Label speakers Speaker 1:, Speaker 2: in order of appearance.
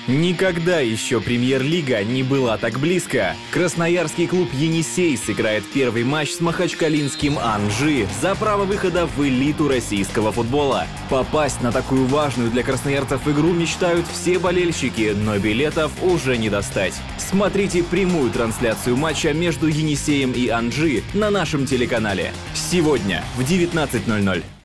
Speaker 1: Никогда еще Премьер-лига не была так близко. Красноярский клуб «Енисей» сыграет первый матч с махачкалинским «Анжи» за право выхода в элиту российского футбола. Попасть на такую важную для красноярцев игру мечтают все болельщики, но билетов уже не достать. Смотрите прямую трансляцию матча между «Енисеем» и «Анжи» на нашем телеканале. Сегодня в 19:00.